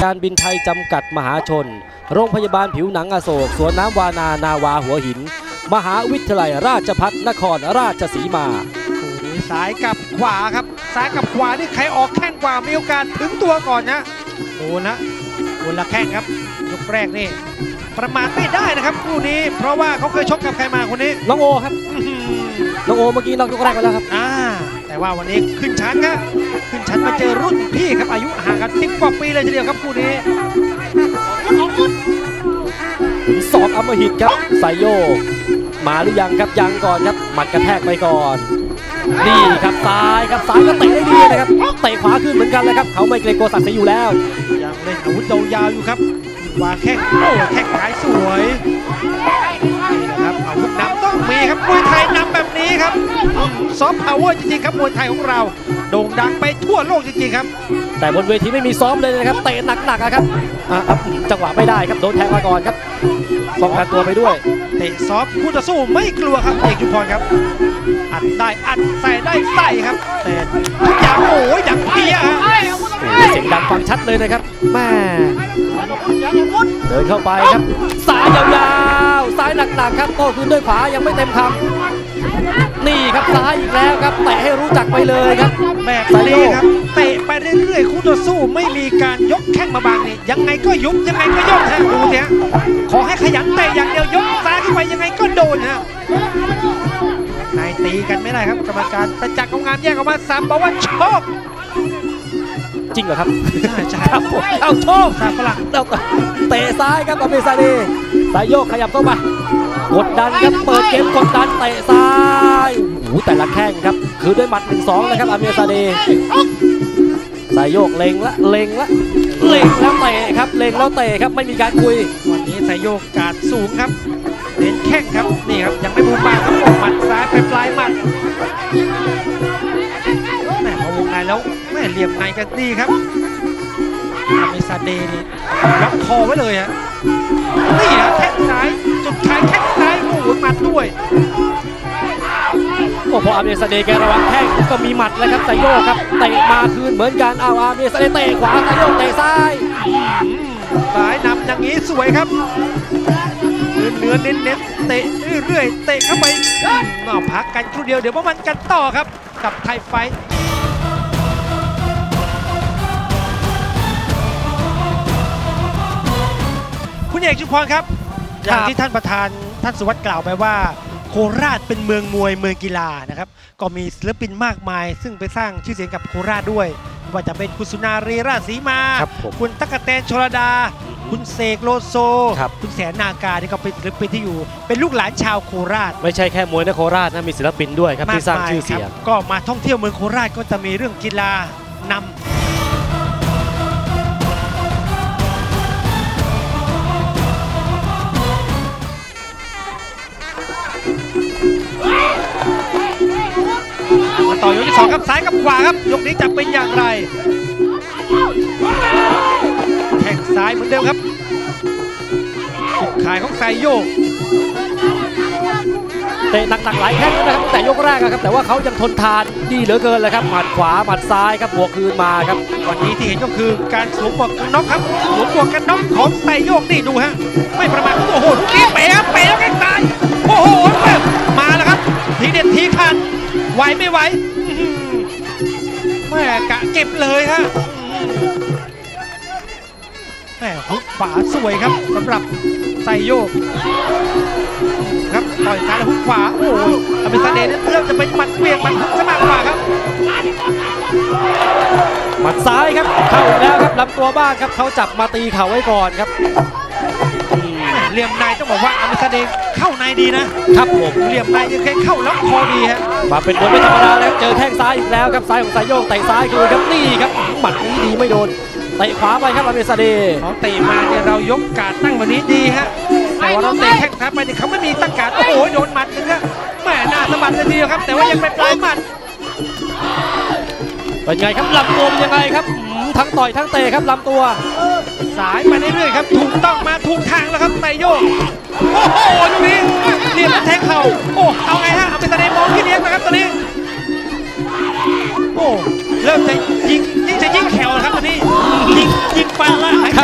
การบินไทยจำกัดมหาชนโรงพยาบาลผิวหนังอโศกสวนน้ำวานานาวาหัวหินมหาวิทยาลัยราชภัฏนครราชสีมาซ้ายกับขวาครับซ้ายกับขวานี่ใครออกแข้งกว่ามีโอกาสถึงตัวก่อนนะโอ้นะคนละแข้งครับยกแรกนี่ประมาทไม่ได้นะครับคู่นี้เพราะว่าเขาเคยชกกับใครมาคนนี้น้องโอครับน้องโอเมื่อกี้น้องยกแรกไปแล้วครับแต่ว่าวันนี้ขึ้นชั้นครับขึ้นชั้นมาเจอรุ่นพี่ครับอายุห่างกัน10 กว่าปีเลยทีเดียวครับคู่นี้ศอกอำมหิตครับไซโยกมาหรือยังครับยังก่อนครับหมัดกระแทกไปก่อนนี่ครับซ้ายครับซ้ายก็เตะได้ดีนะครับเตะขวาขึ้นเหมือนกันเลยครับเขาไม่เกรงกลัวศักดิ์ศรีอยู่แล้วยังเล่นอาวุธยาวๆอยู่ครับวางแข้งโอ้แข้งซ้ายสวยนี่นะครับอาวุธนำต้องมีครับมวยไทยนำแบบนี้ครับซอฟต์พาวเวอร์จริงๆครับมวยไทยของเราโด่งดังไปทั่วโลกจริงๆครับแต่บนเวทีไม่มีซ้อมเลยนะครับเตะหนักๆครับจังหวะไม่ได้ครับโดนแทงมาก่อนครับป้องกันตัวไปด้วยเตะซอฟต์คู่ต่อสู้ไม่กลัวครับเอกชุมพรครับอัดได้อัดใส่ได้ใส่ครับแต่อย่างโอ้ยอย่างเพี้ยฮะเสียงดังฟังชัดเลยนะครับแม่เดินเข้าไปครับซ้ายยาวๆซ้ายหนักๆครับโต้คืนด้วยขวายังไม่เต็มคำนี่ครับซ้ายอีกแล้วครับเตะให้รู้จักไปเลยครับแบบนี้ครับเตะไปเรื่อยๆคู่ต่อสู้ไม่มีการยกแข้งมาบังนี่ยังไงก็ยุบยังไงก็ยกฮะดูเนี่ยขอให้ขยันเตะอย่างเดียวยกซ้ายขึ้นไปยังไงก็โดนฮะนายตีกันไม่ได้ครับกรรมการประจักษ์ของงานแยกออกมา3บอกว่าโชคจริงเหรอครับใช่ครับเอาโชคซาฝรั่งเตะซ้ายครับอเมซาเดสายโยกขยับเข้ามากดดันครับเปิดเกมกดดันเตะซ้ายแต่ละแข้งครับคือด้วยหมัด 1-2นะครับอเมซาเดสายโยกเล็งแล้วเล็งแล้วเตะครับเล็งแล้วเตะครับไม่มีการคุยวันนี้สายโยกการสูงครับเน้นแข้งครับนี่ครับยังไม่บูมบางครับหมัดซ้ายไปปลายหมัดแม่พอวงในแล้วแม่เหลี่ยมในกันดีครับอเมซาเดนี่ล็อกคอไว้เลยฮะนี่ฮะแข้งซ้ายจุดขายแข้งซ้ายโอ้โหหมัดด้วยพออเมซาเดแกระวังแข้งก็มีหมัดแล้วครับไซโยกครับเตะมาคืนเหมือนกันอเมซาเดเตะขวาไซโยกเตะซ้ายนำอย่างนี้สวยครับเนื้อเน้นเตะเรื่อยๆเตะเข้าไปพักกันครู่เดียวเดี๋ยวมันกันต่อครับกับไทยไฟท์คุณเอกชุมพรครับอย่างที่ท่านประธานท่านสุวัสดิ์กล่าวไปว่าโคราชเป็นเมืองมวยเมืองกีฬานะครับก็มีศิลปินมากมายซึ่งไปสร้างชื่อเสียงกับโคราชด้วยว่าจะเป็นคุณสุนารีราชสีมาคุณตั๊กแตนชลดาคุณเสกโลโซคุณแสนนาการนี่ก็เป็นศิลปินที่อยู่เป็นลูกหลานชาวโคราชไม่ใช่แค่มวยในโคราชนะมีศิลปินด้วยครับที่สร้างชื่อเสียงก็มาท่องเที่ยวเมืองโคราชก็จะมีเรื่องกีฬานำต่อยกที่2ครับซ้ายกับขวาครับยกนี้จะเป็นอย่างไรแข้งซ้ายเหมือนเดิมครับจุดขายของไซโยกเตะหนักๆหลายแข้งนะครับแต่ยกแรกครับแต่ว่าเขายังทนทานดีเหลือเกินเลยครับหมัดขวาหมัดซ้ายครับบวกคืนมาครับวันนี้ที่เห็นก็คือการสวมหมวกกันน็อกครับสวมหมวกกันน็อกของไซโยกนี่ดูฮะไม่ประมาทโอ้โหทุกทีเป๋ครับเป๋แล้วแข้งซ้ายโอ้โหมาแล้วครับทีเด็ดทีขาดไหวไม่ไหวแม่กะเก็บเลยฮะแม่หุบขวาสวยครับสำหรับไซโยกครับต่อยซ้ายแล้วหุบขวาโอ้ยอเมซาเดเนี่ยเริ่มจะเป็นหมัดเวียงหมัดหุบซะมากกว่าครับหมัดซ้ายครับเข้าอีกแล้วครับลำตัวบ้างครับเขาจับมาตีเข่าไว้ก่อนครับเหลี่ยมในต้องบอกว่าอเมซาเดเข้าในดีนะครับผมเหลี่ยมในยังแค่เข้าแล้วคอดีฮะมาเป็นคนไม่ธรรมดาแล้วเจอแข้งซ้ายอีกแล้วครับซ้ายของไซโยกเตะซ้ายคืนครับนี่ครับหมัดนี้ดีไม่โดนเตะขวาไปครับอเมซาเดเขาเตะมาเนี่ยเรายกการตั้งวันนี้ดีฮะแต่ว่าเราเตะแข้งซ้ายไปเนี่ยเขาไม่มีตั้งการโอ้โหโดนหมัดนึงครับแม่หน้าสะบัดเลยทีเดียวครับแต่ว่ายังเป็นปลายหมัดเป็นไงครับลำตัวเป็นยังไงครับทั้งต่อยทั้งเตะครับลำตัวสายไปเรื่อยๆครับถูกต้องมาถูกทางแล้วครับไซโยกโอ้โหตรงนี้เรียบแทงเข่าโอ้เอาไงฮะเอาไปแสดงมองที่เลี้ยงนะครับตอนนี้โอ้เริ่มจะยิ่งแข็งครับตอนนี้ยิงฟันละ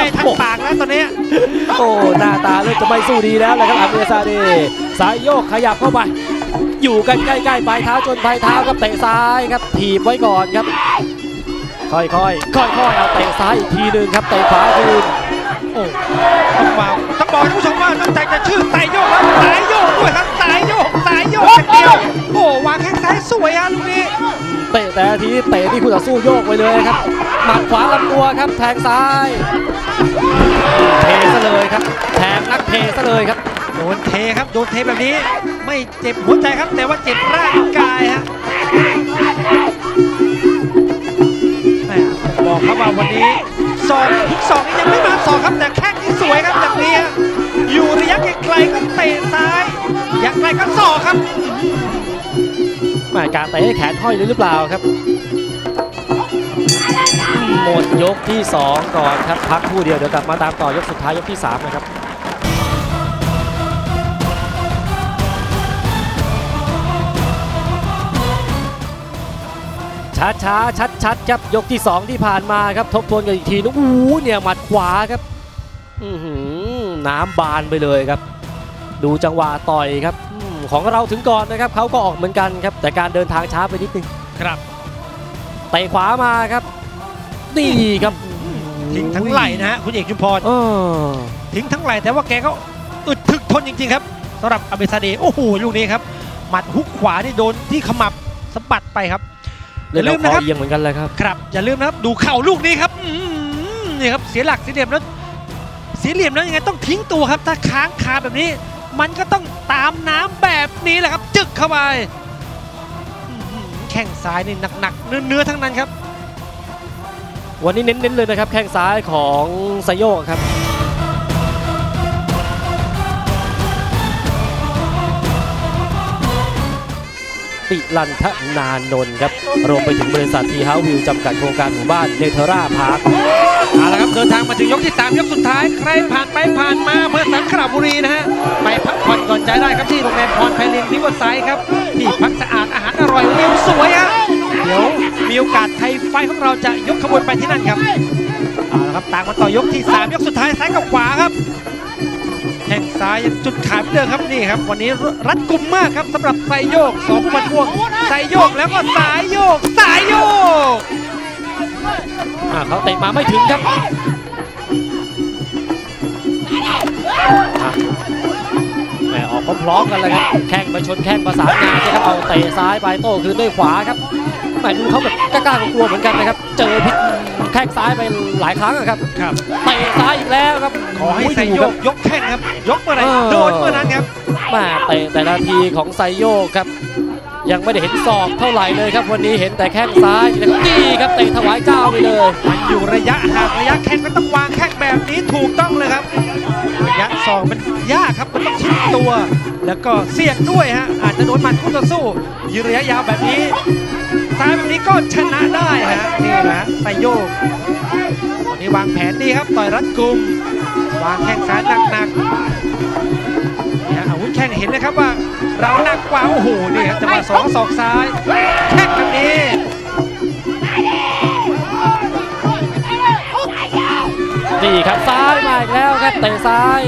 ตอนนี้โอ้หน้าตาเริ่มจะไม่สู้ดีแล้วนะครับอาเมียซาดีสายโยกขยับเข้าไปอยู่กันใกล้ๆปลายเท้าจนปลายเท้าครับเตะซ้ายครับถีบไว้ก่อนครับค่อยๆเอาเตะซ้ายอีกทีหนึ่งครับเตะขวาคืนโอ้ต้องบอกท่านผู้ชมว่านอกจากจะชื่อสายโยกแล้วสายโยกด้วยครับสายโยกอย่างเดียวโอ้วางแข้งซ้ายสวยฮะลูกนี้เตะแต่ทีเตะที่คู่ต่อสู้โยกไปเลยครับหมัดขวาลำตัวครับแทงซ้ายเทซะเลยครับแทงนักเทซะเลยครับโดนเทครับโดนเทแบบนี้ไม่เจ็บหัวใจครับแต่ว่าเจ็บร่างกายฮะบอกครับว่าวันนี้ศอกทุกศอกยังไม่มาศอกครับแต่แข้งที่สวยครับอย่างนี้อยู่ระยะไกลๆก็เตะซ้ายอย่างไกลก็ศอกครับการเตะให้แขนห้อยหรือเปล่าครับหมดยกที่2ก่อนครับพักคู่เดียวเดี๋ยวกลับมาตามต่อยกสุดท้ายยกที่3นะครับช้าชัดครับยกที่2ที่ผ่านมาครับทบทวนกันอีกทีนึงเนี่ยหมัดขวาครับน้ำบานไปเลยครับดูจังหวะต่อยครับของเราถึงก่อนนะครับเขาก็ออกเหมือนกันครับแต่การเดินทางช้าไปนิดนึงครับเตะขวามาครับนี่ครับทิ้งทั้งไหล่นะฮะคุณเอกชุมพรทิ้งทั้งไหล่แต่ว่าแกก็อึดถึกทนจริงๆครับสำหรับอาเบซาเดโอ้โหลูกนี้ครับหมัดฮุกขวานี่โดนที่ขมับสะบัดไปครับอย่าลืมนะครับยังเหมือนกันเลยครับครับอย่าลืมนะครับดูเข่าลูกนี้ครับนี่ครับเสียหลักเสียเหลี่ยมแล้วยังไงต้องทิ้งตัวครับถ้าค้างคาแบบนี้มันก็ต้องตามน้ำแบบนี้แหละครับจึกเข้าไปแข้งซ้ายนี่หนักๆเนื้อทั้งนั้นครับวันนี้เน้นๆเลยนะครับแข้งซ้ายของไซโยกครับปิลันทนานนท์ครับรวมไปถึงบริษัททีเฮาส์วิวจำกัดโครงการหมู่บ้านเนเธอร่าพาร์คเอาละครับเดินทางมาถึงยกที่3ยกสุดท้ายใครผ่านไปผ่านมาเมืองสังขละบุรีนะฮะไปพักผ่อนก่อนใจได้ครับที่โรงแรมพรไพลินริเวอร์ไซด์ครับที่พักสะอาดอาหารอร่อยวิวสวยฮะเดี๋ยวมีโอกาสไทยไฟของเราจะยกขบวนไปที่นั่นครับเอาละครับตามมาต่อยกที่3ยกสุดท้ายซ้ายกับขวาครับแข้งซ้ายยังจุดขายไม่เดิมครับนี่ครับวันนี้รัดกุมมากครับสำหรับไซโยก2ผู้พันพวงไซโยกแล้วก็สายโยกเขาเตะมาไม่ถึงครับออกพร้อมๆกันเลยครับแข้งไปชนแข้งประสานงานนะครับเอาเตะซ้ายไปโต้คืนด้วยขวาครับดูเขาแบบกล้ากลัวเหมือนกันนะครับเจอพิษแข้งซ้ายไปหลายครั้งครับเตะซ้ายอีกแล้วครับขอให้ไซโยกยกแข้งครับยกเมื่อไหร่โดนเมื่อนั้นครับเตะแต่ละทีของไซโยกครับยังไม่ได้เห็นศอกเท่าไหร่เลยครับวันนี้เห็นแต่แข้งซ้ายนี่ครับเตะถวายเจ้าไปเลยมันอยู่ระยะห่างระยะแข้งก็ต้องวางแข้งแบบนี้ถูกต้องเลยครับระยะศอกมันยากครับมันต้องชิดตัวแล้วก็เสี่ยงด้วยฮะอาจจะโดนหมัดคู่ต่อสู้ยืนระยะยาวแบบนี้ซ้ายแบบนี้ก็ชนะได้ฮะนี่นะไซโยกวันนี้วางแผนดีครับต่อยรัดกุมวางแข้งซ้ายหนักเนี่ยอาวุธแข้งเห็นเลยครับว่าเราหนักกว่าโอ้โหนี่ครับจังหวะศอกซ้ายแข้งแบบนี้นี่ครับซ้ายมาอีกแล้วครับเตะซ้าย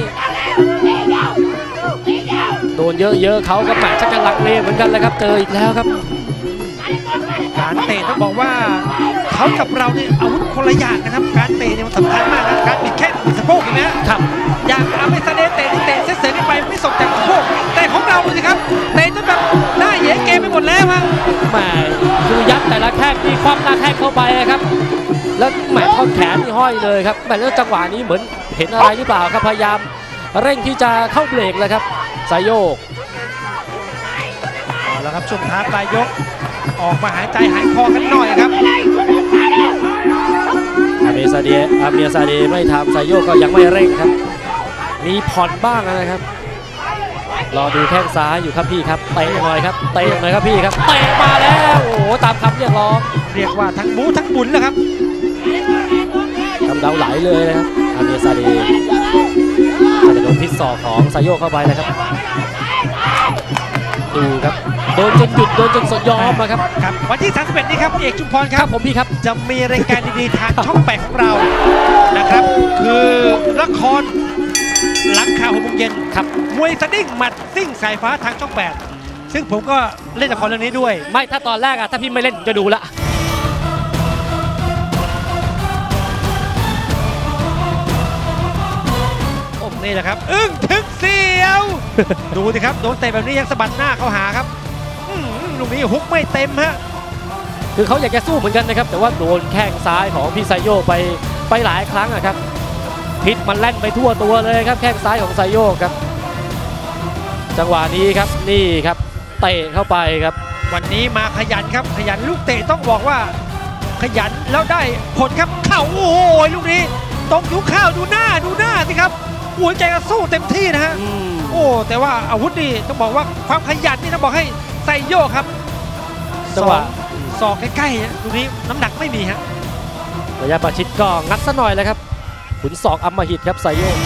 โดนเยอะๆเขาก็แหมชักจะลังเลเหมือนกันเลยครับเจออีกแล้วครับการเตะต้องบอกว่าเขากับเราเนี่ยอาวุธคนละอย่างนะครับการเตะเนี่ยมันสำคัญมากนะการบิดแข้งบิดสะโพกอย่างนี้ครับอย่างอาเมซาเดเตะเสียไปไม่ส่งจากสะโพกแต่ของเราเลยครับเตะจนแบบหน้าเย๋เกมไปหมดแล้วมั้งแหมคือยัดแต่ละแข้งมีความหน้าแข้งเข้าไปครับแล้วแหมท่อนแขนนี่ห้อยเลยครับแหมแล้วจังหวะนี้เหมือนเห็นอะไรหรือเปล่าครับพยายามเร่งที่จะเข้าเบรกเลยครับไซโยกแล้วครับช่วงท้ายปลายยกออกมาหายใจหายคอกันหน่อยครับอาเมียซาเดไม่ทำไซโยกก็ยังไม่เร่งครับมีผ่อนบ้างนะครับรอดูแข้งซ้ายอยู่ครับพี่ครับเตะหน่อยครับเตะหน่อยครับพี่ครับเตะมาแล้วโอ้โหตามคำเรียกร้องเรียกว่าทั้งบู๊ทั้งบุญแล้วครับกำเดาไหลเลยนะครับอาเมียซาเดจะโดนพิษศอกของไซโยกเข้าไปนะครับดูครับโดนจนหยุดโดนจนสยอมนะครับครับวันที่31นี้ครับเอกชุมพรคครัรับบผมพี่ครับจะมีรายการดีๆทางช่อง 8ของเรานะครับคือละครหลังข่าว6 โมงเย็นครับมวยสดิ้งหมัดซิ่งสายฟ้าทางช่อง 8 ซึ่งผมก็เล่นละครเรื่องนี้ด้วยไม่ถ้าตอนแรกอะถ้าพี่ไม่เล่นผมจะดูละนี่แหละครับอึ้งถึงเสียว ดูสิครับโดนเตะแบบนี้ยังสะบัดหน้าเข้าหาครับลูกนี้ฮุกไม่เต็มฮะคือเขาอยากจะสู้เหมือนกันนะครับแต่ว่าโดนแข้งซ้ายของพี่ไซโยกไปหลายครั้งอะครับพิษมันแล่นไปทั่วตัวเลยครับแข้งซ้ายของไซโยกครับจังหวะนี้ครับนี่ครับเตะเข้าไปครับวันนี้มาขยันครับขยันลูกเตะต้องบอกว่าขยันแล้วได้ผลครับเข่าโอ้โหลูกนี้ตรงยุคข้าวดูหน้าสิครับหัวใจก็สู้เต็มที่นะฮะโอ้แต่ว่าอาวุธนี่ต้องบอกว่าความขยันนี่ต้องบอกให้ไซโยกครับจังหวะศอกใกล้ๆลูกนี้น้ำหนักไม่มีฮะระยะประชิดก็งัดซะหน่อยเลยครับขุนศอกอำมหิตครับไซโยก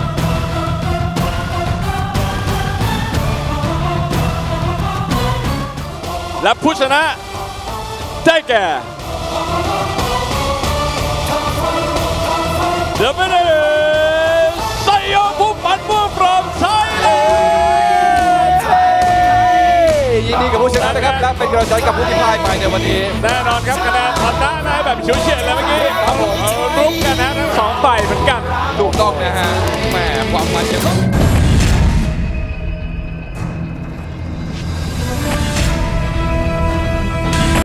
และผู้ชนะได้แก่ The winner is ไซโยกผู้ปันม่วง from Thailand ยินดีกับผู้ชนะนะครับและเป็นกำลังใจกับผู้ที่พ่ายไปในวันนี้แน่นอนครับคะแนนชนะนะแบบฉิวเฉียดเลยเมื่อกี้ครับผมรุกกันนะทั้งสองฝ่ายเหมือนกันถูกต้องนะฮะแหมความมันยังต้อง